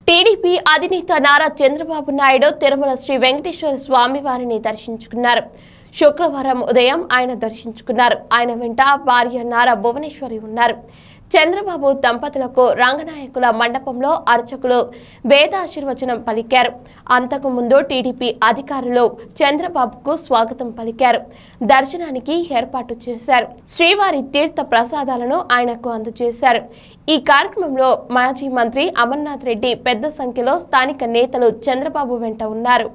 TDP అధినేత నారా చంద్రబాబు నాయుడు తిరుమల శ్రీ వెంకటేశ్వర స్వామి వారిని దర్శించుకున్నారు. శుక్రవారం ఉదయం ఆయన దర్శించుకున్నారు. ఆయన వెంట భార్య నారా భువనేశ్వరి ఉన్నారు. చంద్రబాబు దంపతులకు రంగనాయకుల మండపంలో అర్చకులు వేదాశీర్వచనం పలికారు. అంతకు ముందు టీడీపీ అధికారులు చంద్రబాబుకు స్వాగతం పలికారు. దర్శనానికి ఏర్పాటు చేశారు. శ్రీవారి తీర్థ ప్రసాదాలను ఆయనకు అందజేశారు. ఈ కార్యక్రమంలో మాజీ మంత్రి అమర్నాథ్ రెడ్డి పెద్ద సంఖ్యలో స్థానిక నేతలు చంద్రబాబు వెంట ఉన్నారు.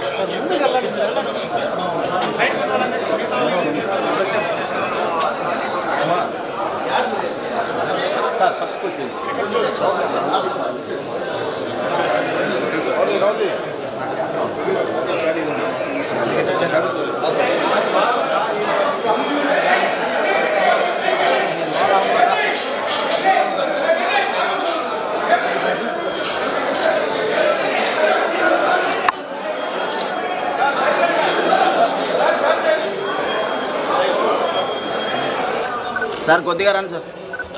సార్ కొద్దిగా రండి సార్.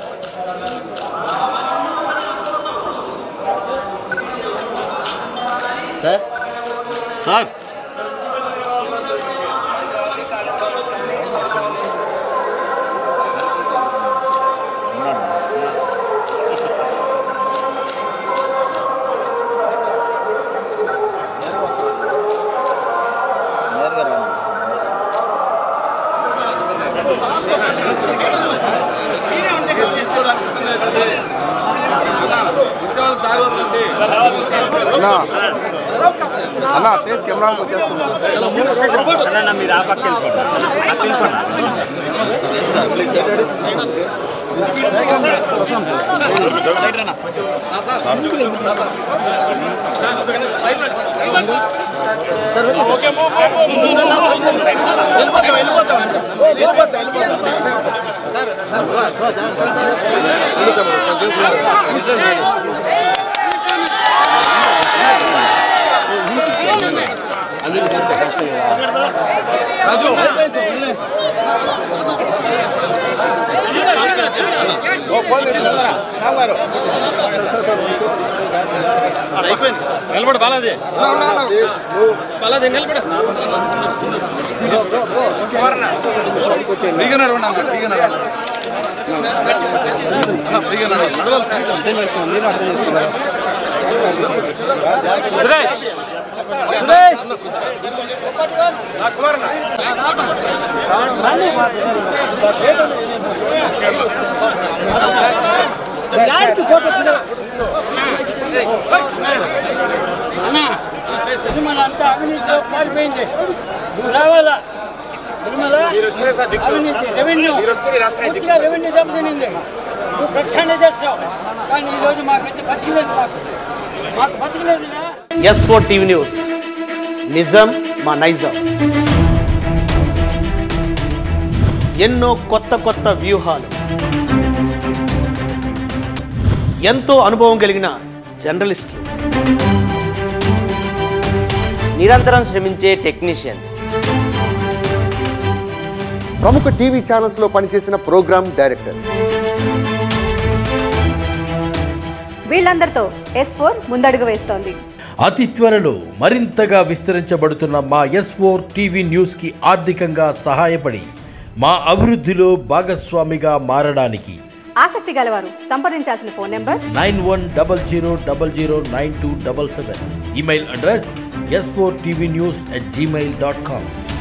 సార్ సార్ అన్న ఫేస్ కెమెరా వచ్చేస్తుంది. మీరు ఆ పక్క నిలబడు బాలాజీ, బాలాజీ నిలబడు. తిరుమల అంతా అవినీతిలో మారిపోయింది. నువ్వు రావాలా? తిరుమల అవినీతి రెవెన్యూ పూర్తిగా రెవెన్యూ దెబ్బతినింది. నువ్వు ప్రక్షాళన చేస్తావు, కానీ ఈరోజు మాకైతే బతికలేదు. మాకు బతికలేదురా. S4 టీవీ న్యూస్, నిజం మా నైజం. ఎన్నో కొత్త వ్యూహాలు, ఎంతో అనుభవం కలిగిన జర్నలిస్టులు, నిరంతరం శ్రమించే టెక్నీషియన్స్, ప్రముఖ టీవీ ఛానల్స్ లో పనిచేసిన ప్రోగ్రామ్ డైరెక్టర్స్, వీళ్ళందరితో S4 ముందడుగు వేస్తోంది. అతి త్వరలో మరింతగా విస్తరించబడుతున్న మా S4 టీవీ న్యూస్ కి ఆర్థికంగా సహాయపడి మా అభివృద్ధిలో భాగస్వామిగా మారడానికి ఆసక్తి గలవారు సంప్రదించాల్సిన phone number 9100009277. Email address s4tvnews@gmail.com.